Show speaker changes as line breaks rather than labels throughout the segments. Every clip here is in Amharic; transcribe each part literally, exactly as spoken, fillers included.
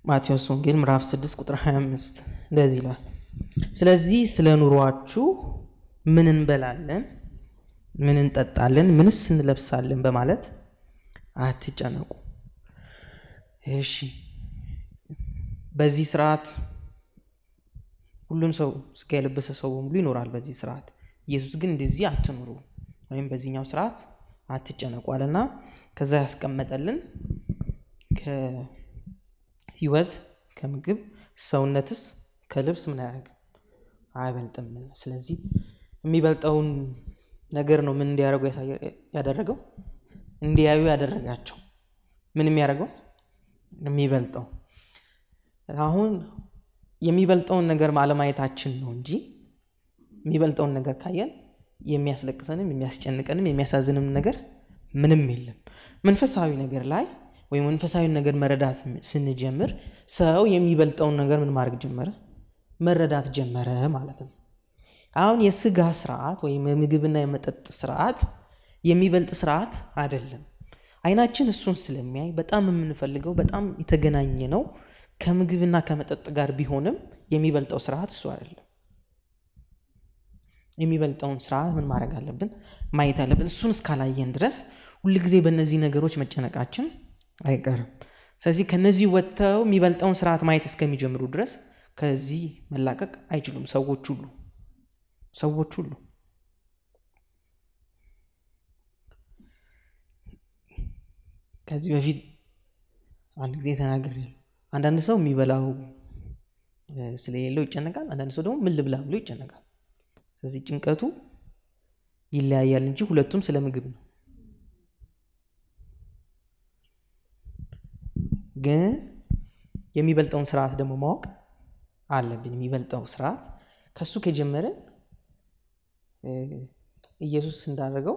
ማቴዎስ ወንጌል ምዕራፍ ስድስት ቁጥር ሃያ አምስት እንደዚህ ይላል። ስለዚህ ስለ ኑሯችሁ ምን እንበላለን፣ ምን እንጠጣለን፣ ምንስ እንለብሳለን በማለት አትጨነቁ። እሺ በዚህ ስርዓት ሁሉም ሰው ስጋ የለበሰ ሰው ሁሉ ይኖራል በዚህ ስርዓት። ኢየሱስ ግን እንደዚህ አትኑሩ ወይም በዚህኛው ስርዓት አትጨነቁ አለና ከዛ ያስቀመጠልን ከህይወት ከምግብ ሰውነትስ ከልብስ ምን ያደርግ አይበልጥም። ስለዚህ የሚበልጠውን ነገር ነው ምን እንዲያደርጉ ያደረገው እንዲያዩ ያደረጋቸው። ምን የሚያደርገው የሚበልጠው። አሁን የሚበልጠውን ነገር ማለማየታችን ነው እንጂ የሚበልጠውን ነገር ካየን የሚያስለቅሰንም የሚያስጨንቀንም የሚያሳዝንም ነገር ምንም የለም። መንፈሳዊ ነገር ላይ ወይ መንፈሳዊ ነገር መረዳት ስንጀምር ሰው የሚበልጠውን ነገር ምን ማድረግ ጀመረ? መረዳት ጀመረ ማለት ነው። አሁን የስጋ ስርዓት ወይ የምግብና የመጠጥ ስርዓት የሚበልጥ ስርዓት አይደለም። አይናችን እሱን ስለሚያይ በጣም የምንፈልገው በጣም የተገናኘ ነው ከምግብና ከመጠጥ ጋር ቢሆንም የሚበልጠው ስርዓት እሱ አይደለም። የሚበልጠውን ስርዓት ምን ማድረግ አለብን? ማየት አለብን። እሱን እስካላየን ድረስ ሁሉ ጊዜ በእነዚህ ነገሮች መጨነቃችን አይቀርም። ስለዚህ ከነዚህ ወጥተው የሚበልጠውን ስርዓት ማየት እስከሚጀምሩ ድረስ ከዚህ መላቀቅ አይችሉም ሰዎች ሁሉ ሰዎች ሁሉ ከዚህ በፊት አንድ ጊዜ ተናግሬያለሁ። አንዳንድ ሰው የሚበላው ስለሌለው ይጨነቃል፣ አንዳንድ ሰው ደግሞ ምን ልብላ ብሎ ይጨነቃል። ስለዚህ ጭንቀቱ ይለያያል እንጂ ሁለቱም ስለ ምግብ ነው። ግን የሚበልጠውን ስርዓት ደግሞ ማወቅ አለብን። የሚበልጠው ስርዓት ከሱ ከጀመረ ኢየሱስ እንዳደረገው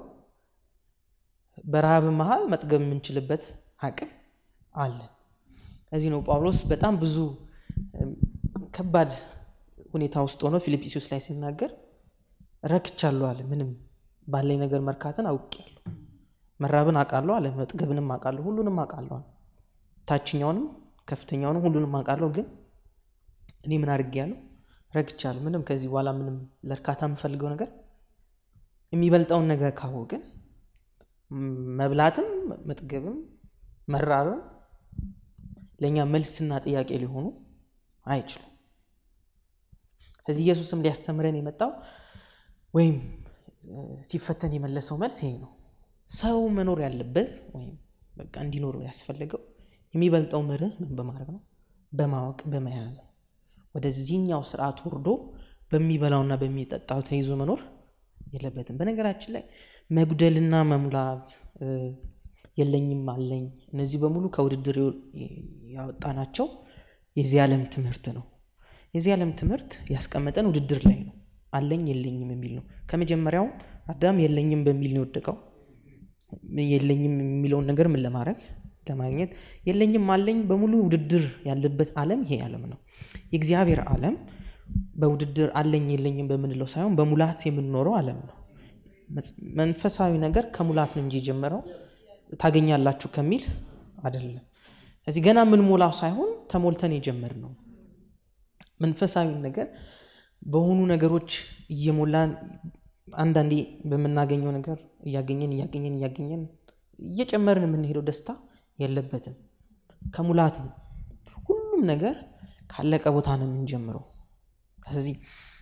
በረሃብ መሃል መጥገብ የምንችልበት አቅም አለ። እዚህ ነው ጳውሎስ በጣም ብዙ ከባድ ሁኔታ ውስጥ ሆኖ ፊልጵስዩስ ላይ ሲናገር ረክቻለሁ አለ። ምንም ባለኝ ነገር መርካትን አውቄያለሁ፣ መራብን አውቃለሁ አለ፣ መጥገብንም አውቃለሁ፣ ሁሉንም አውቃለሁ አለ። ታችኛውንም ከፍተኛውንም ሁሉንም አውቃለሁ፣ ግን እኔ ምን አድርጌያለሁ? ረክቻለሁ። ምንም ከዚህ በኋላ ምንም ለርካታ የምፈልገው ነገር የሚበልጠውን ነገር ካወቅን መብላትም መጥገብም መራብም ለኛ መልስና ጥያቄ ሊሆኑ አይችሉም። ስለዚህ ኢየሱስም ሊያስተምረን የመጣው ወይም ሲፈተን የመለሰው መልስ ይሄ ነው። ሰው መኖር ያለበት ወይም በቃ እንዲኖር ያስፈልገው የሚበልጠው መርህ ምን በማድረግ ነው? በማወቅ በመያዝ። ወደዚህኛው ስርዓት ወርዶ በሚበላውና በሚጠጣው ተይዞ መኖር የለበትም። በነገራችን ላይ መጉደልና መሙላት፣ የለኝም አለኝ፣ እነዚህ በሙሉ ከውድድር ያወጣናቸው የዚህ ዓለም ትምህርት ነው። የዚህ ዓለም ትምህርት ያስቀመጠን ውድድር ላይ ነው። አለኝ የለኝም የሚል ነው። ከመጀመሪያው አዳም የለኝም በሚል ነው የወደቀው። የለኝም የሚለውን ነገር ምን ለማድረግ ለማግኘት። የለኝም አለኝ በሙሉ ውድድር ያለበት ዓለም ይሄ ዓለም ነው። የእግዚአብሔር ዓለም በውድድር አለኝ የለኝም በምንለው ሳይሆን በሙላት የምንኖረው ዓለም ነው። መንፈሳዊ ነገር ከሙላት ነው እንጂ ጀመረው ታገኛላችሁ ከሚል አይደለም። እዚህ ገና ምን ሞላው ሳይሆን ተሞልተን የጀመርነው መንፈሳዊ ነገር በሆኑ ነገሮች እየሞላን አንዳንዴ በመናገኘው ነገር እያገኘን እያገኘን እያገኘን እየጨመርን የምንሄደው ደስታ የለበትም። ከሙላት ነው። ሁሉም ነገር ካለቀ ቦታ ነው የምንጀምረው። ስለዚህ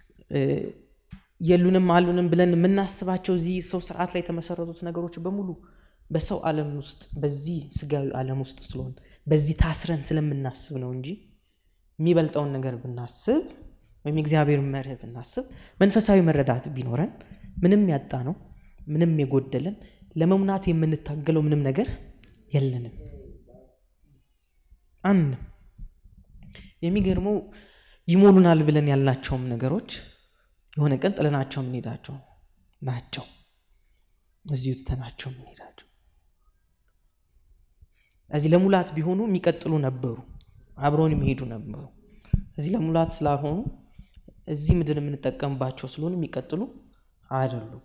የሉንም አሉንም ብለን የምናስባቸው እዚህ ሰው ስርዓት ላይ የተመሰረቱት ነገሮች በሙሉ በሰው ዓለም ውስጥ በዚህ ስጋዊ ዓለም ውስጥ ስለሆነ በዚህ ታስረን ስለምናስብ ነው እንጂ የሚበልጠውን ነገር ብናስብ ወይም እግዚአብሔር መርህ ብናስብ መንፈሳዊ መረዳት ቢኖረን ምንም ያጣ ነው ምንም የጎደለን ለመሙላት የምንታገለው ምንም ነገር የለንም። አንድ የሚገርመው ይሞሉናል ብለን ያላቸውም ነገሮች የሆነ ቀን ጥለናቸው እንሄዳቸው ናቸው። እዚሁ ተናቸው እንሄዳቸው። እዚህ ለሙላት ቢሆኑ የሚቀጥሉ ነበሩ፣ አብረውን የሚሄዱ ነበሩ። እዚህ ለሙላት ስላልሆኑ እዚህ ምድር የምንጠቀምባቸው ስለሆነ የሚቀጥሉ አይደሉም።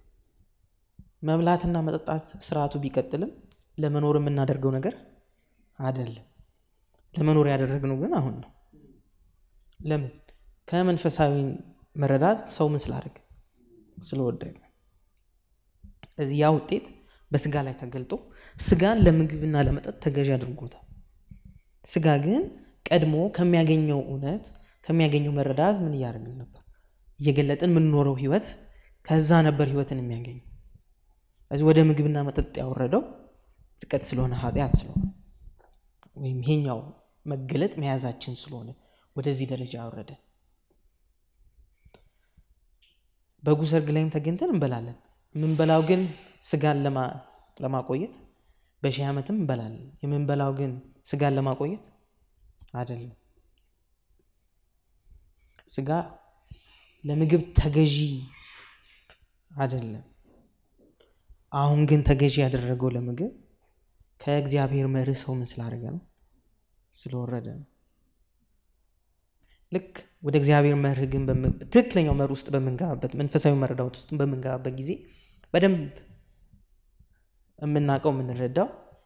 መብላትና መጠጣት ስርዓቱ ቢቀጥልም ለመኖር የምናደርገው ነገር አይደለም። ለመኖር ያደረግነው ግን አሁን ነው። ለምን? ከመንፈሳዊ መረዳት ሰው ምን ስላደረገ ስለወደደ። እዚህ ያ ውጤት በስጋ ላይ ተገልጦ ስጋን ለምግብና ለመጠጥ ተገዥ አድርጎታል። ስጋ ግን ቀድሞ ከሚያገኘው እውነት ከሚያገኘው መረዳት ምን ያደርግልን ነበር? እየገለጥን የምንኖረው ህይወት ከዛ ነበር ህይወትን የሚያገኝ። እዚህ ወደ ምግብና መጠጥ ያወረደው ጥቀት ስለሆነ ኃጢአት ስለሆነ ወይም ይሄኛው መገለጥ መያዛችን ስለሆነ ወደዚህ ደረጃ ያወረደ። በጉ ሰርግ ላይም ተገኝተን እንበላለን። የምንበላው ግን ስጋን ለማ ለማቆየት በሺህ ዓመትም እንበላለን። የምንበላው ግን ስጋን ለማቆየት አይደለም። ስጋ ለምግብ ተገዢ አይደለም። አሁን ግን ተገዢ ያደረገው ለምግብ ከእግዚአብሔር መርህ ሰው ምን ስላደረገ ነው? ስለወረደ ነው። ልክ ወደ እግዚአብሔር መርህ ግን በትክክለኛው መርህ ውስጥ በመንጋበት መንፈሳዊ መረዳት ውስጥ በመንጋበት ጊዜ በደንብ የምናውቀው የምንረዳው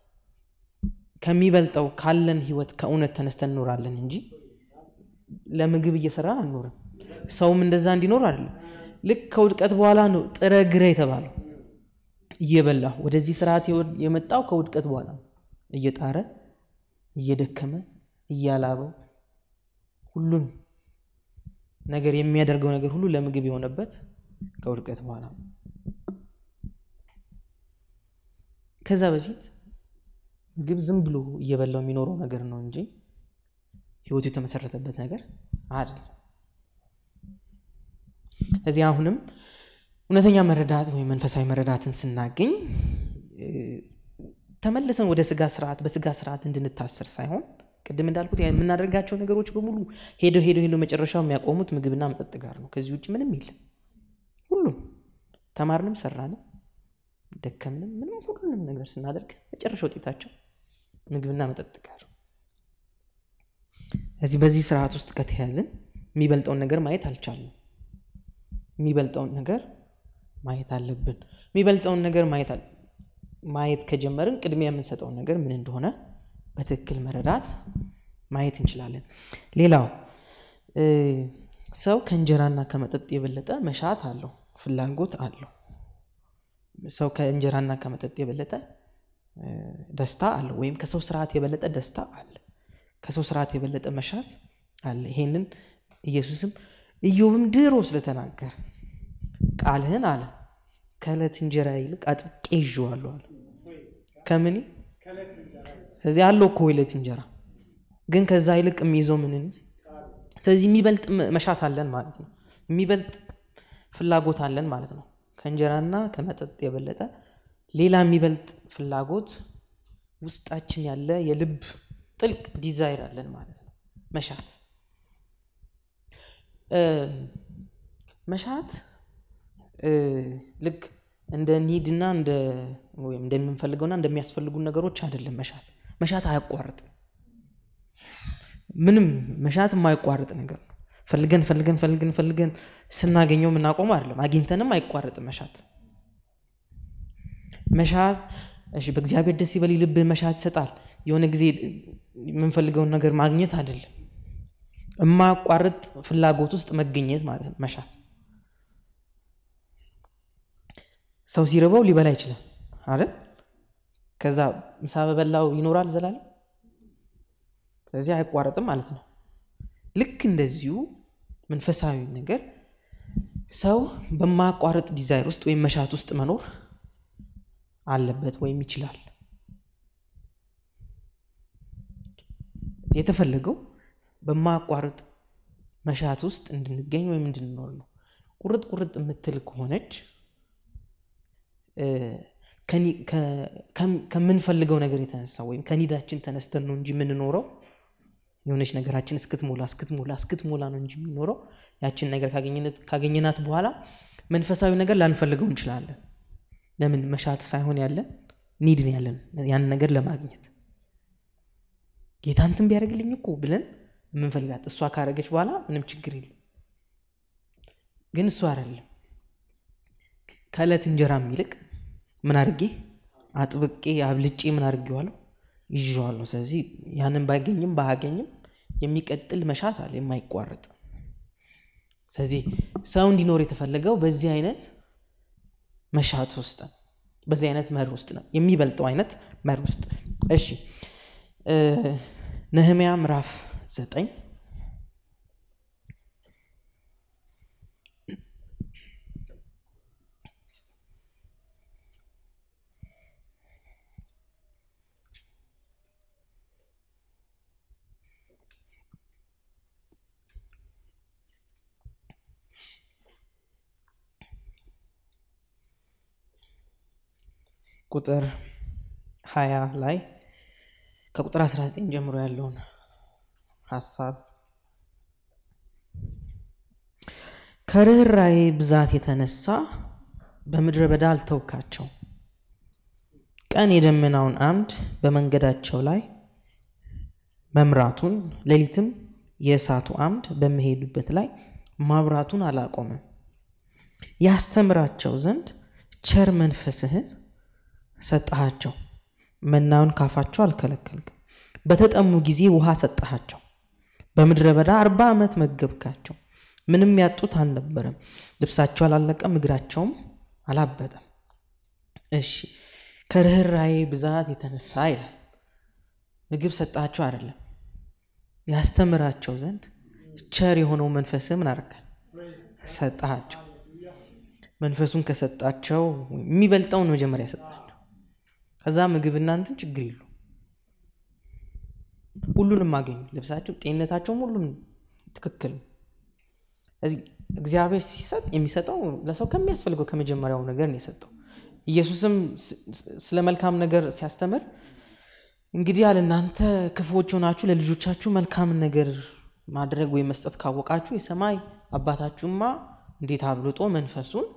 ከሚበልጠው ካለን ህይወት ከእውነት ተነስተን እንኖራለን እንጂ ለምግብ እየሰራን አንኖርም። ሰውም እንደዛ እንዲኖር አይደለም። ልክ ከውድቀት በኋላ ነው ጥረ ግረ የተባለው። እየበላ ወደዚህ ስርዓት የመጣው ከውድቀት በኋላ ነው። እየጣረ እየደከመ እያላበው ሁሉን ነገር የሚያደርገው ነገር ሁሉ ለምግብ የሆነበት ከውድቀት በኋላ ነው። ከዛ በፊት ምግብ ዝም ብሎ እየበላው የሚኖረው ነገር ነው እንጂ ህይወቱ የተመሰረተበት ነገር አይደለም። እዚህ አሁንም እውነተኛ መረዳት ወይ መንፈሳዊ መረዳትን ስናገኝ ተመልሰን ወደ ስጋ ስርዓት በስጋ ስርዓት እንድንታሰር ሳይሆን ቅድም እንዳልኩት የምናደርጋቸው ነገሮች በሙሉ ሄዶ ሄዶ ሄዶ መጨረሻው የሚያቆሙት ምግብና መጠጥ ጋር ነው። ከዚህ ውጪ ምንም የለም። ሁሉም ተማርንም ሰራንም ደከምንም ምንም ሁሉንም ነገር ስናደርግ መጨረሻው ውጤታቸው ምግብና መጠጥ ጋር። እዚህ በዚህ ስርዓት ውስጥ ከተያዝን የሚበልጠውን ነገር ማየት አልቻልንም። የሚበልጠውን ነገር ማየት አለብን። የሚበልጠውን ነገር ማየት አለ ማየት ከጀመርን ቅድሚያ የምንሰጠው ነገር ምን እንደሆነ በትክክል መረዳት ማየት እንችላለን። ሌላው ሰው ከእንጀራና ከመጠጥ የበለጠ መሻት አለው፣ ፍላጎት አለው። ሰው ከእንጀራና ከመጠጥ የበለጠ ደስታ አለው፣ ወይም ከሰው ስርዓት የበለጠ ደስታ አለ፣ ከሰው ስርዓት የበለጠ መሻት አለ። ይሄንን ኢየሱስም ኢዮብም ድሮ ስለተናገረ ቃልህን አለ ከዕለት እንጀራ ይልቅ አጥብቄ ይዤዋለሁ አለ። ከምን ስለዚህ አለው እኮ ዕለት እንጀራ ግን ከዛ ይልቅ የሚይዘው ምን? ስለዚህ የሚበልጥ መሻት አለን ማለት ነው። የሚበልጥ ፍላጎት አለን ማለት ነው። ከእንጀራና ከመጠጥ የበለጠ ሌላ የሚበልጥ ፍላጎት ውስጣችን ያለ የልብ ጥልቅ ዲዛይር አለን ማለት ነው። መሻት መሻት ልክ እንደ ኒድና እንደ ወይም እንደምንፈልገውና እንደሚያስፈልጉን ነገሮች አይደለም። መሻት መሻት አያቋርጥም። ምንም መሻት የማይቋርጥ ነገር ነው። ፈልገን ፈልገን ፈልገን ፈልገን ስናገኘው የምናቆመው አይደለም። አግኝተንም አይቋርጥም መሻት። መሻት እሺ በእግዚአብሔር ደስ ይበል ልብ መሻት ይሰጣል። የሆነ ጊዜ የምንፈልገውን ነገር ማግኘት አይደለም። የማያቋርጥ ፍላጎት ውስጥ መገኘት ማለት ነው መሻት። ሰው ሲርበው ሊበላ ይችላል አይደል? ከዛ ምሳ በበላው ይኖራል ዘላለም። ስለዚህ አይቋረጥም ማለት ነው። ልክ እንደዚሁ መንፈሳዊ ነገር ሰው በማያቋርጥ ዲዛይር ውስጥ ወይም መሻት ውስጥ መኖር አለበት ወይም ይችላል። የተፈለገው በማያቋርጥ መሻት ውስጥ እንድንገኝ ወይም እንድንኖር ነው። ቁርጥ ቁርጥ የምትል ከሆነች ከምንፈልገው ነገር የተነሳ ወይም ከኒዳችን ተነስተን ነው እንጂ የምንኖረው የሆነች ነገራችን እስክትሞላ እስክትሞላ እስክትሞላ ነው እንጂ የምንኖረው ያችን ነገር ካገኘናት ካገኘናት በኋላ መንፈሳዊ ነገር ላንፈልገው እንችላለን። ለምን? መሻት ሳይሆን ያለን ኒድ ነው ያለን ያን ነገር ለማግኘት። ጌታን እንትን ቢያደርግልኝ እኮ ብለን የምንፈልጋት እሷ ካረገች በኋላ ምንም ችግር የለም። ግን እሷ አይደለም። ከዕለት እንጀራ ይልቅ ምን አድርጌ አጥብቄ አብልጬ ምን አድርጌዋለሁ? ይዟል። ስለዚህ ያንን ባይገኝም ባያገኝም የሚቀጥል መሻት አለ የማይቋረጥ። ስለዚህ ሰው እንዲኖር የተፈለገው በዚህ አይነት መሻት ውስጥ በዚህ አይነት መር ውስጥ ነው የሚበልጠው አይነት መር ውስጥ። እሺ ነህምያ ምዕራፍ ዘጠኝ ቁጥር ሃያ ላይ ከቁጥር አስራ ዘጠኝ ጀምሮ ያለውን ሐሳብ ከርኅራኄ ብዛት የተነሳ በምድረ በዳ አልተውካቸው፣ ቀን የደመናውን አምድ በመንገዳቸው ላይ መምራቱን ሌሊትም የእሳቱ አምድ በመሄዱበት ላይ ማብራቱን አላቆመም። ያስተምራቸው ዘንድ ቸር መንፈስህን ሰጠሃቸው፣ መናውን ካፋቸው አልከለከልክም። በተጠሙ ጊዜ ውሃ ሰጠሃቸው፣ በምድረ በዳ አርባ ዓመት መገብካቸው። ምንም ያጡት አልነበረም፣ ልብሳቸው አላለቀም፣ እግራቸውም አላበጠም። እሺ ከርኅራኄ ብዛት የተነሳ ይላል። ምግብ ሰጣቸው አይደለም፣ ያስተምራቸው ዘንድ ቸር የሆነው መንፈስ ምን አረከ? ሰጣቸው። መንፈሱን ከሰጣቸው የሚበልጠውን መጀመሪያ ሰጣቸው። ከዛ ምግብ እናንተን ችግር ይሉ ሁሉንም አገኙ። ልብሳቸው፣ ጤንነታቸውም ሁሉም ትክክል። ስለዚህ እግዚአብሔር ሲሰጥ የሚሰጠው ለሰው ከሚያስፈልገው ከመጀመሪያው ነገር ነው የሰጠው። ኢየሱስም ስለ መልካም ነገር ሲያስተምር እንግዲህ ያለ እናንተ ክፉዎች ሆናችሁ ለልጆቻችሁ መልካም ነገር ማድረግ ወይ መስጠት ካወቃችሁ የሰማይ አባታችሁማ እንዴት አብልጦ መንፈሱን።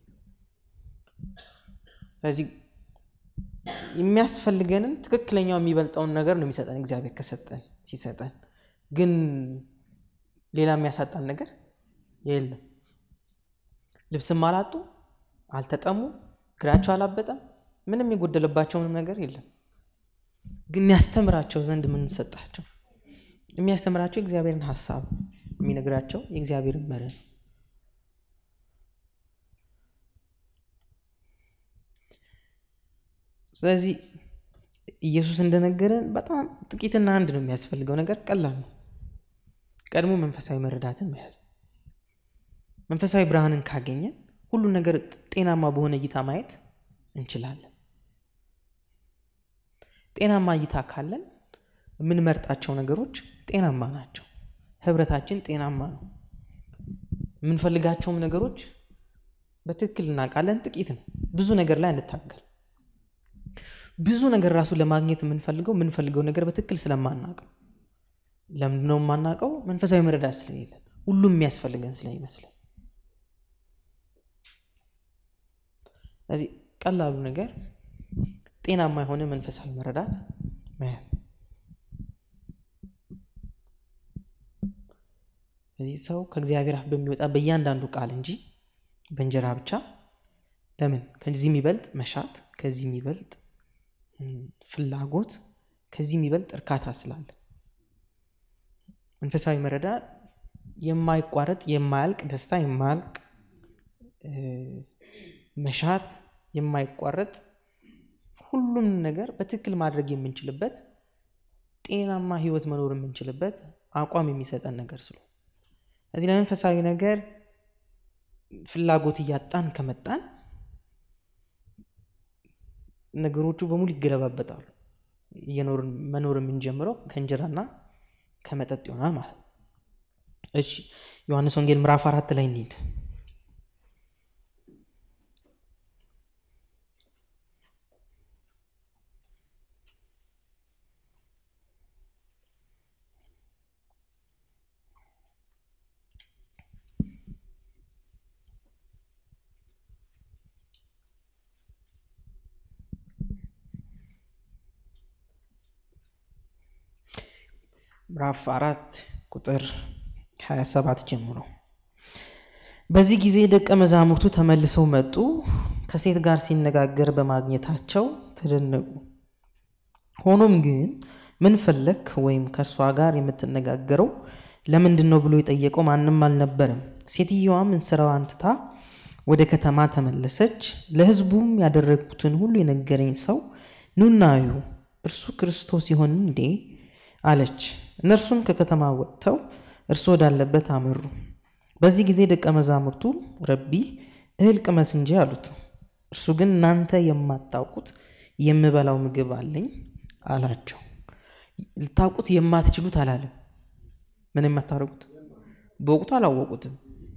ስለዚህ የሚያስፈልገንን ትክክለኛው የሚበልጠውን ነገር ነው የሚሰጠን እግዚአብሔር ከሰጠን ሲሰጠን። ግን ሌላ የሚያሳጣን ነገር የለም። ልብስም አላጡ፣ አልተጠሙ፣ እግራቸው አላበጠም፣ ምንም የጎደለባቸውንም ነገር የለም። ግን ያስተምራቸው ዘንድ ምን ሰጣቸው? የሚያስተምራቸው እግዚአብሔርን ሐሳብ የሚነግራቸው የእግዚአብሔርን መርህ። ስለዚህ ኢየሱስ እንደነገረን በጣም ጥቂትና አንድ ነው የሚያስፈልገው ነገር፣ ቀላል ነው። ቀድሞ መንፈሳዊ መረዳትን መያዝ። መንፈሳዊ ብርሃንን ካገኘን ሁሉ ነገር ጤናማ በሆነ እይታ ማየት እንችላለን። ጤናማ እይታ ካለን የምንመርጣቸው ነገሮች ጤናማ ናቸው። ህብረታችን ጤናማ ነው። የምንፈልጋቸውም ነገሮች በትክክል እናውቃለን። ጥቂት ነው፣ ብዙ ነገር ላይ እንታገል። ብዙ ነገር ራሱ ለማግኘት የምንፈልገው የምንፈልገው ነገር በትክክል ስለማናውቀው። ለምንድን ነው የማናውቀው? መንፈሳዊ መረዳት ስለሌለ፣ ሁሉም የሚያስፈልገን ስለሚመስለን። ስለዚህ ቀላሉ ነገር ጤናማ የሆነ መንፈሳዊ መረዳት መያዝ። ስለዚህ ሰው ከእግዚአብሔር አፍ በሚወጣ በእያንዳንዱ ቃል እንጂ በእንጀራ ብቻ ለምን ከዚህ የሚበልጥ መሻት፣ ከዚህ የሚበልጥ ፍላጎት፣ ከዚህ የሚበልጥ እርካታ ስላለ መንፈሳዊ መረዳት የማይቋረጥ የማያልቅ ደስታ፣ የማያልቅ መሻት፣ የማይቋረጥ ሁሉም ነገር በትክክል ማድረግ የምንችልበት ጤናማ ህይወት መኖር የምንችልበት አቋም የሚሰጠን ነገር ስለሆነ እዚህ ለመንፈሳዊ ነገር ፍላጎት እያጣን ከመጣን ነገሮቹ በሙሉ ይገለባበጣሉ። እየኖርን መኖር የምንጀምረው ከእንጀራና ከመጠጥ ይሆናል ማለት ነው። እሺ ዮሐንስ ወንጌል ምዕራፍ አራት ላይ እንሂድ። ምዕራፍ አራት ቁጥር ሃያ ሰባት ጀምሮ። በዚህ ጊዜ ደቀ መዛሙርቱ ተመልሰው መጡ፣ ከሴት ጋር ሲነጋገር በማግኘታቸው ተደነቁ። ሆኖም ግን ምን ፈለክ ወይም ከእርሷ ጋር የምትነጋገረው ለምንድን ነው ብሎ የጠየቀው ማንም አልነበረም። ሴትዮዋም እንስራዋን ትታ ወደ ከተማ ተመለሰች። ለሕዝቡም ያደረጉትን ሁሉ የነገረኝ ሰው ኑና እዩ፣ እርሱ ክርስቶስ ይሆን እንዴ አለች። እነርሱም ከከተማ ወጥተው እርሱ ወዳለበት አመሩ። በዚህ ጊዜ ደቀ መዛሙርቱ ረቢ እህል ቅመስ እንጂ አሉት። እርሱ ግን እናንተ የማታውቁት የምበላው ምግብ አለኝ አላቸው። ልታውቁት የማትችሉት አላለም። ምን የማታረጉት? በወቅቱ አላወቁትም።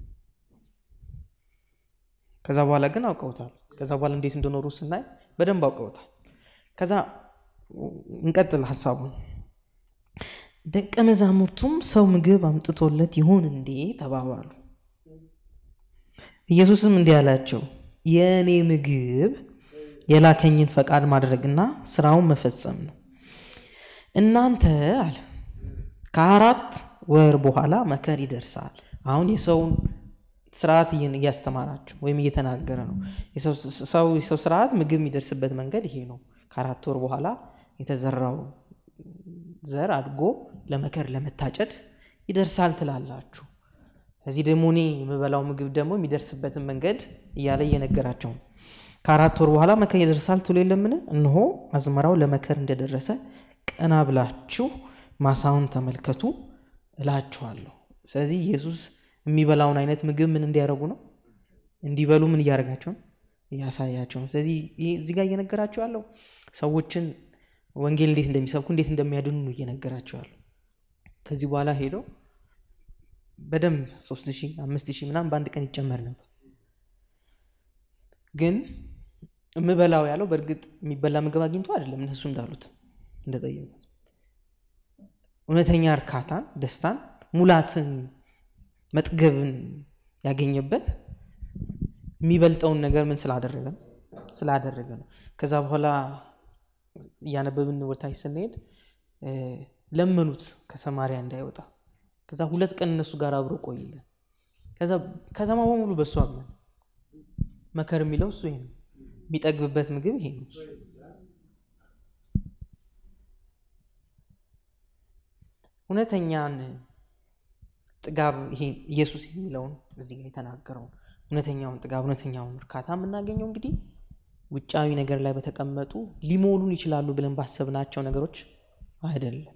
ከዛ በኋላ ግን አውቀውታል። ከዛ በኋላ እንዴት እንደኖሩ ስናይ በደንብ አውቀውታል። ከዛ እንቀጥል ሐሳቡን። ደቀ መዛሙርቱም ሰው ምግብ አምጥቶለት ይሆን እንዴ ተባባሉ። ኢየሱስም እንዲህ አላቸው፣ የእኔ ምግብ የላከኝን ፈቃድ ማድረግና ስራውን መፈጸም ነው። እናንተ አለ ከአራት ወር በኋላ መከር ይደርሳል። አሁን የሰውን ስርዓት እያስተማራቸው ወይም እየተናገረ ነው። የሰው የሰው ስርዓት ምግብ የሚደርስበት መንገድ ይሄ ነው። ከአራት ወር በኋላ የተዘራው ዘር አድጎ ለመከር ለመታጨድ ይደርሳል ትላላችሁ። እዚህ ደግሞ እኔ የምበላው ምግብ ደግሞ የሚደርስበትን መንገድ እያለ እየነገራቸው ነው። ከአራት ወር በኋላ መከር ይደርሳል ትሉ የለምን? እነሆ አዝመራው ለመከር እንደደረሰ ቀና ብላችሁ ማሳውን ተመልከቱ እላችኋለሁ። ስለዚህ ኢየሱስ የሚበላውን አይነት ምግብ ምን እንዲያደርጉ ነው? እንዲበሉ ምን እያደረጋቸው ነው? እያሳያቸው ነው። ስለዚህ እዚህ ጋር እየነገራቸው ያለው ሰዎችን ወንጌል እንዴት እንደሚሰብኩ እንዴት እንደሚያድኑ ነው እየነገራቸው ያለው። ከዚህ በኋላ ሄዶ በደንብ ሶስት ሺህ አምስት ሺህ ምናምን በአንድ ቀን ይጨመር ነበር። ግን የምበላው ያለው በእርግጥ የሚበላ ምግብ አግኝቶ አይደለም። እነሱ እንዳሉት እንደጠየቁት እውነተኛ እርካታን፣ ደስታን፣ ሙላትን፣ መጥገብን ያገኘበት የሚበልጠውን ነገር ምን ስላደረገ ነው? ስላደረገ ነው። ከዛ በኋላ እያነበብን ወርታች ስንሄድ ለመኑት ከሰማሪያ እንዳይወጣ። ከዛ ሁለት ቀን እነሱ ጋር አብሮ ቆየ ይላል። ከዛ ከተማ በሙሉ በሱ አመነ። መከር የሚለው እሱ ይሄ ነው። የሚጠግብበት ምግብ ይሄ ነው። እውነተኛን ጥጋብ ይሄ ኢየሱስ የሚለውን እዚህ ጋር የተናገረው እውነተኛውን ጥጋብ እውነተኛውን እርካታ የምናገኘው እንግዲህ ውጫዊ ነገር ላይ በተቀመጡ ሊሞሉን ይችላሉ ብለን ባሰብናቸው ነገሮች አይደለም።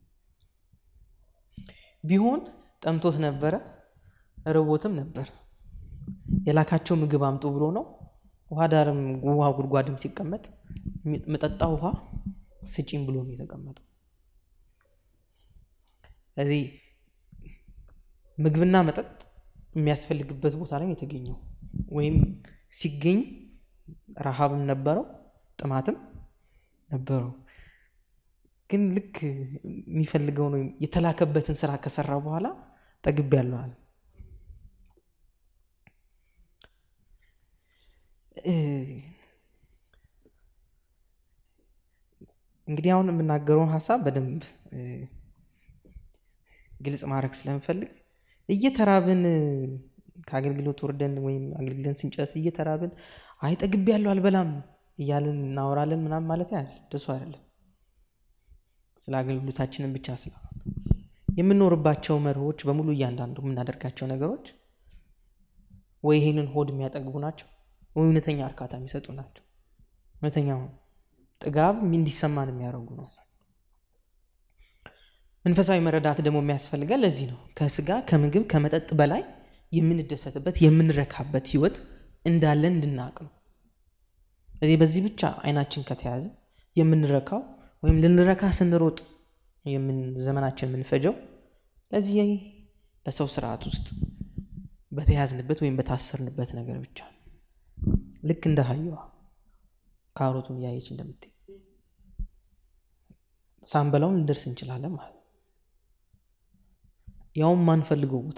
ቢሆን ጠምቶት ነበረ፣ ርቦትም ነበር። የላካቸው ምግብ አምጡ ብሎ ነው። ውሃ ዳርም ውሃ ጉድጓድም ሲቀመጥ መጠጣው ውሃ ስጪም ብሎ ነው የተቀመጠው። ስለዚህ ምግብና መጠጥ የሚያስፈልግበት ቦታ ላይ የተገኘው ወይም ሲገኝ ረሃብም ነበረው፣ ጥማትም ነበረው። ግን ልክ የሚፈልገው ነው የተላከበትን ስራ ከሰራ በኋላ ጠግቤያለሁ አለ። እንግዲህ አሁን የምናገረውን ሀሳብ በደንብ ግልጽ ማድረግ ስለምፈልግ እየተራብን ከአገልግሎት ወርደን ወይም አገልግሎትን ስንጨርስ እየተራብን አይ ጠግቤያለሁ አልበላም እያልን እናወራለን ምናምን ማለት አይደል፣ ደሱ አይደለም። ስለ አገልግሎታችንን ብቻ ስለሆነ የምንኖርባቸው መርሆች በሙሉ እያንዳንዱ የምናደርጋቸው ነገሮች ወይ ይሄንን ሆድ የሚያጠግቡ ናቸው ወይ እውነተኛ እርካታ የሚሰጡ ናቸው። እውነተኛው ጥጋብ እንዲሰማን የሚያደርጉ ነው። መንፈሳዊ መረዳት ደግሞ የሚያስፈልገን ለዚህ ነው። ከስጋ ከምግብ ከመጠጥ በላይ የምንደሰትበት የምንረካበት ህይወት እንዳለን እንድናውቅ ነው። ስለዚህ በዚህ ብቻ አይናችን ከተያዘ የምንረካው ወይም ልንረካ ስንሮጥ የምን ዘመናችን የምንፈጀው ለዚህ ለሰው ስርዓት ውስጥ በተያዝንበት ወይም በታሰርንበት ነገር ብቻ ነው። ልክ እንደ ሀይዋ ካሮቱን ያየች እንደምትይ ሳንበላውን ልንደርስ እንችላለን ማለት ነው። ያውም ማንፈልገው ቦታ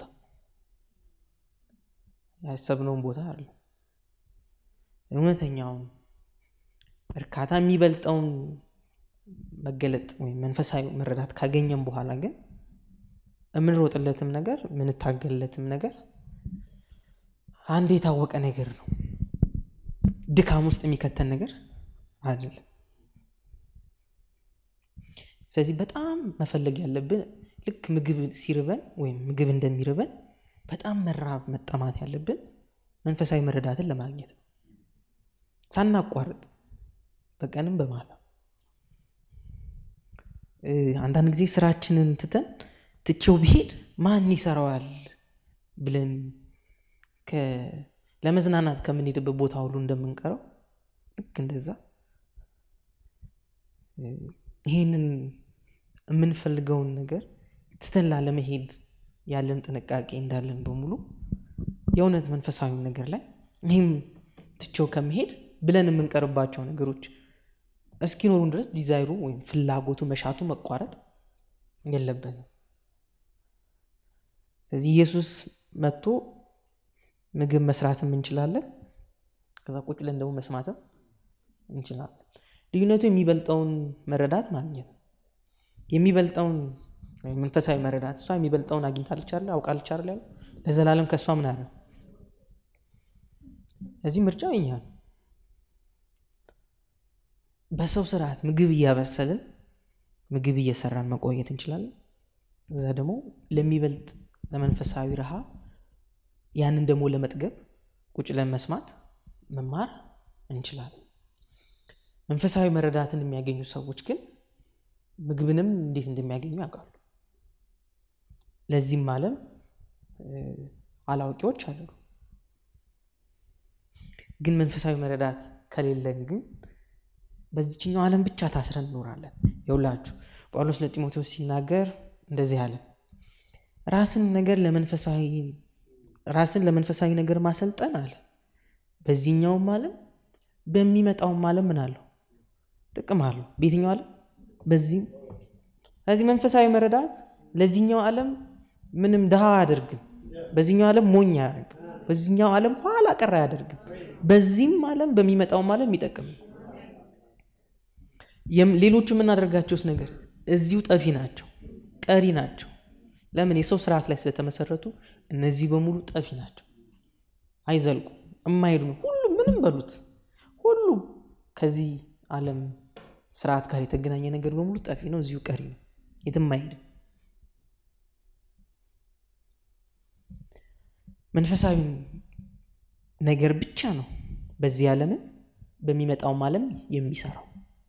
ያሰብነውን ቦታ አይደለም። እውነተኛውን እርካታ የሚበልጠውን መገለጥ ወይም መንፈሳዊ መረዳት ካገኘን በኋላ ግን የምንሮጥለትም ነገር የምንታገልለትም ነገር አንድ የታወቀ ነገር ነው። ድካም ውስጥ የሚከተን ነገር አይደለም። ስለዚህ በጣም መፈለግ ያለብን ልክ ምግብ ሲርበን ወይም ምግብ እንደሚርበን በጣም መራብ መጠማት ያለብን መንፈሳዊ መረዳትን ለማግኘት ነው። ሳናቋርጥ በቀንም በማታ አንዳንድ ጊዜ ስራችንን ትተን ትቼው ቢሄድ ማን ይሰራዋል ብለን ለመዝናናት ከምንሄድበት ቦታ ሁሉ እንደምንቀረው ልክ እንደዛ ይሄንን የምንፈልገውን ነገር ትተን ላለመሄድ ያለን ጥንቃቄ እንዳለን በሙሉ የእውነት መንፈሳዊ ነገር ላይ ይህም ትቼው ከመሄድ ብለን የምንቀርባቸው ነገሮች እስኪኖሩን ድረስ ዲዛይሩ ወይም ፍላጎቱ መሻቱ መቋረጥ የለበትም። ስለዚህ ኢየሱስ መጥቶ ምግብ መስራትም እንችላለን፣ ከዛ ቁጭ ብለን ደግሞ መስማትም እንችላለን። ልዩነቱ የሚበልጠውን መረዳት ማግኘት። የሚበልጠውን መንፈሳዊ መረዳት እሷ የሚበልጠውን አግኝታለች አይደል አውቃለች አይደል ያለው ለዘላለም ከሷ ምን አለ እዚህ ምርጫው የኛ ነው። በሰው ስርዓት ምግብ እያበሰልን ምግብ እየሰራን መቆየት እንችላለን። እዛ ደግሞ ለሚበልጥ ለመንፈሳዊ ረሃብ ያንን ደግሞ ለመጥገብ ቁጭ ብለን መስማት መማር እንችላለን። መንፈሳዊ መረዳትን የሚያገኙ ሰዎች ግን ምግብንም እንዴት እንደሚያገኙ ያውቃሉ። ለዚህም ዓለም አላዋቂዎች አሉ። ግን መንፈሳዊ መረዳት ከሌለን ግን በዚህኛው ዓለም ብቻ ታስረን እንኖራለን። ይውላችሁ ጳውሎስ ለጢሞቴዎስ ሲናገር እንደዚህ አለ፣ ራስን ነገር ለመንፈሳዊ ራስን ለመንፈሳዊ ነገር ማሰልጠን አለ በዚህኛውም ዓለም በሚመጣውም ዓለም ምን አለው ጥቅም አለው። በየትኛው ዓለም? በዚህ ስለዚህ መንፈሳዊ መረዳት ለዚህኛው ዓለም ምንም ደሃ አያደርግም፣ በዚህኛው ዓለም ሞኝ አያደርግም፣ በዚህኛው ዓለም ኋላ ቀር አያደርግም፣ በዚህም ዓለም በሚመጣውም ዓለም ይጠቅም። ሌሎቹ የምናደርጋቸውስ ነገር እዚሁ ጠፊ ናቸው፣ ቀሪ ናቸው። ለምን? የሰው ስርዓት ላይ ስለተመሰረቱ እነዚህ በሙሉ ጠፊ ናቸው፣ አይዘልቁ፣ የማይሄዱ ነው። ሁሉ ምንም በሉት ሁሉ ከዚህ ዓለም ስርዓት ጋር የተገናኘ ነገር በሙሉ ጠፊ ነው፣ እዚሁ ቀሪ ነው፣ የትም አይሄድም። መንፈሳዊ ነገር ብቻ ነው በዚህ ዓለም በሚመጣውም ዓለም የሚሰራው።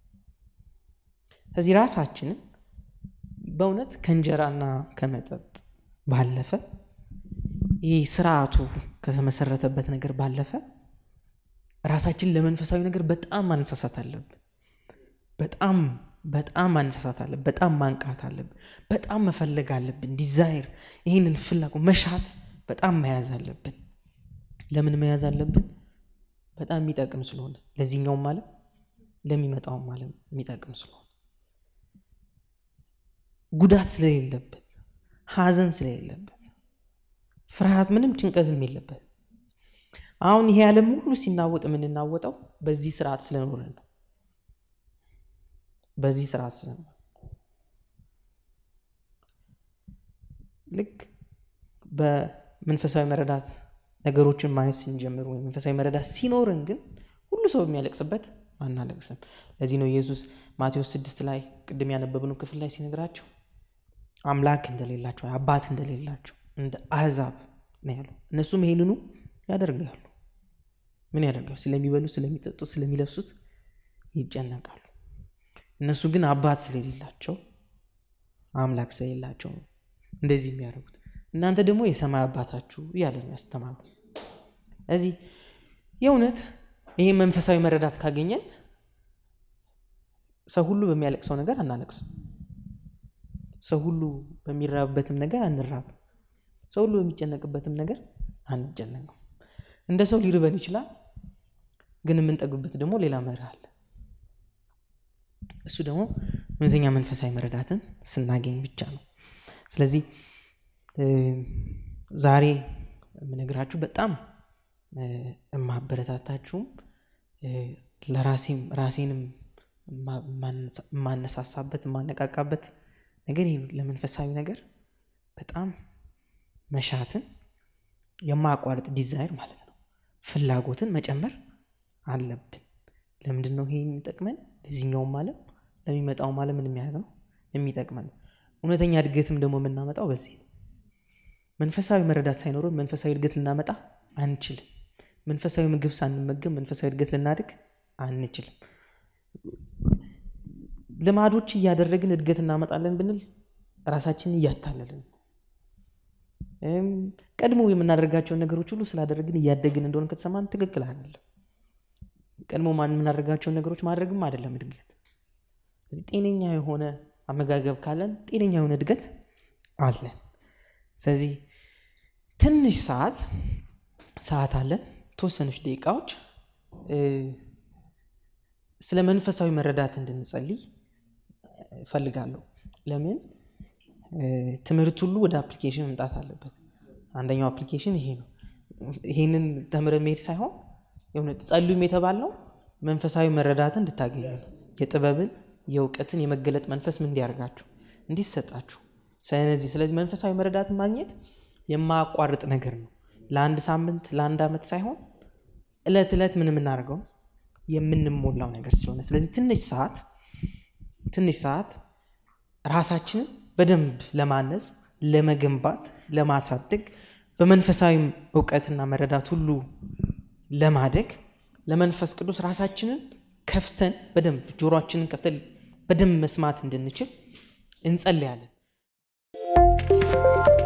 ስለዚህ ራሳችንን በእውነት ከእንጀራና ከመጠጥ ባለፈ ይህ ስርዓቱ ከተመሰረተበት ነገር ባለፈ ራሳችንን ለመንፈሳዊ ነገር በጣም ማንሳሳት አለብን። በጣም በጣም ማንሳሳት አለብን። በጣም ማንቃት አለብን። በጣም መፈለግ አለብን። ዲዛይር ይህንን ፍላጎት መሻት በጣም መያዝ አለብን። ለምን መያዝ አለብን? በጣም የሚጠቅም ስለሆነ፣ ለዚህኛውም ዓለም ለሚመጣውም ዓለም የሚጠቅም ስለሆነ፣ ጉዳት ስለሌለበት፣ ሀዘን ስለሌለበት፣ ፍርሃት ምንም ጭንቀትም የለበት። አሁን ይሄ ዓለም ሁሉ ሲናወጥ የምንናወጠው በዚህ ስርዓት ስለኖረን ነው። በዚህ ስርዓት ስለኖረ ልክ በመንፈሳዊ መረዳት ነገሮችን ማየት ስንጀምር ወይ መንፈሳዊ መረዳት ሲኖርን ግን ሁሉ ሰው የሚያለቅስበት አናለቅስም። ለዚህ ነው ኢየሱስ ማቴዎስ ስድስት ላይ ቅድም ያነበብነው ክፍል ላይ ሲነግራቸው አምላክ እንደሌላቸው አባት እንደሌላቸው እንደ አሕዛብ ነው ያለው። እነሱም ይሄንኑ ያደርጋሉ። ምን ያደርጋሉ? ስለሚበሉ፣ ስለሚጠጡ፣ ስለሚለብሱት ይጨነቃሉ። እነሱ ግን አባት ስለሌላቸው አምላክ ስለሌላቸው እንደዚህ የሚያደርጉት። እናንተ ደግሞ የሰማይ አባታችሁ ያለ ነው ያስተማሩ። እዚህ የእውነት ይሄ መንፈሳዊ መረዳት ካገኘን ሰው ሁሉ በሚያለቅሰው ነገር አናለቅስም። ሰው ሁሉ በሚራብበትም ነገር አንራብ። ሰው ሁሉ በሚጨነቅበትም ነገር አንጨነቅም። እንደ ሰው ሊርበን ይችላል፣ ግን የምንጠግብበት ደግሞ ሌላ መርህ አለ። እሱ ደግሞ እውነተኛ መንፈሳዊ መረዳትን ስናገኝ ብቻ ነው። ስለዚህ ዛሬ የምነግራችሁ በጣም የማበረታታችሁም ለራሴም ራሴንም ማነሳሳበት ማነቃቃበት ነገር ይሄ ለመንፈሳዊ ነገር በጣም መሻትን የማያቋርጥ ዲዛይር ማለት ነው፣ ፍላጎትን መጨመር አለብን። ለምንድን ነው ይሄ የሚጠቅመን? ለዚህኛውም ዓለም ለሚመጣውም ዓለም ምን የሚያደርግ ነው? የሚጠቅመን እውነተኛ እድገትም ደግሞ የምናመጣው በዚህ መንፈሳዊ መረዳት ሳይኖር መንፈሳዊ እድገት ልናመጣ አንችልም መንፈሳዊ ምግብ ሳንመገብ መንፈሳዊ እድገት ልናድግ አንችልም ልማዶች ያደረግን እድገት እናመጣለን ብንል ራሳችንን ያታለልን እም ቀድሞ የምናደርጋቸው ነገሮች ሁሉ ስላደረግን ያደግን እንደሆነ ከተሰማን ትክክል አይደለም ቀድሞ ማን የምናደርጋቸው ነገሮች ማድረግም አይደለም እድገት እዚህ ጤነኛ የሆነ አመጋገብ ካለን ጤነኛ የሆነ እድገት አለ ስለዚህ ትንሽ ሰዓት ሰዓት አለን ተወሰነች ደቂቃዎች ስለ መንፈሳዊ መረዳት እንድንጸልይ ፈልጋለሁ ለምን ትምህርት ሁሉ ወደ አፕሊኬሽን መምጣት አለበት አንደኛው አፕሊኬሽን ይሄ ነው ይሄንን ተምረን መሄድ ሳይሆን የሆነ ጸልዩም የተባለው መንፈሳዊ መረዳትን እንድታገኙ የጥበብን የእውቀትን የመገለጥ መንፈስ ምን እንዲያርጋችሁ እንዲሰጣችሁ ስለዚህ ስለዚህ መንፈሳዊ መረዳትን ማግኘት የማያቋርጥ ነገር ነው ለአንድ ሳምንት ለአንድ አመት ሳይሆን እለት እለት ምን እናርገው የምንሞላው ነገር ስለሆነ ስለዚህ ትንሽ ሰዓት ትንሽ ሰዓት ራሳችንን በደንብ ለማነጽ ለመገንባት ለማሳደግ በመንፈሳዊ ዕውቀትና መረዳት ሁሉ ለማደግ ለመንፈስ ቅዱስ ራሳችንን ከፍተን በደንብ ጆሮአችንን ከፍተን በደንብ መስማት እንድንችል እንጸልያለን